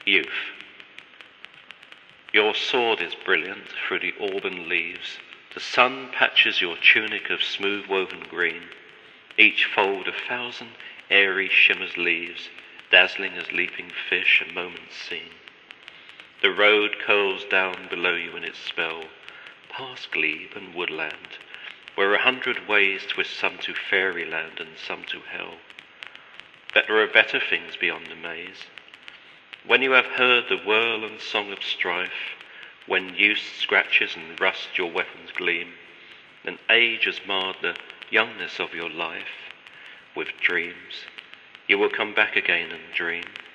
Youth. Your sword is brilliant through the auburn leaves. The sun patches your tunic of smooth woven green. Each fold 1,000 airy shimmers leaves, dazzling as leaping fish a moment seen. The road curls down below you in its spell, past glebe and woodland, where 100 ways twist some to fairyland and some to hell. But there are better things beyond the maze. When you have heard the whirl and song of strife, when use scratches and rust your weapons gleam, and age has marred the youngness of your life, with dreams you will come back again and dream.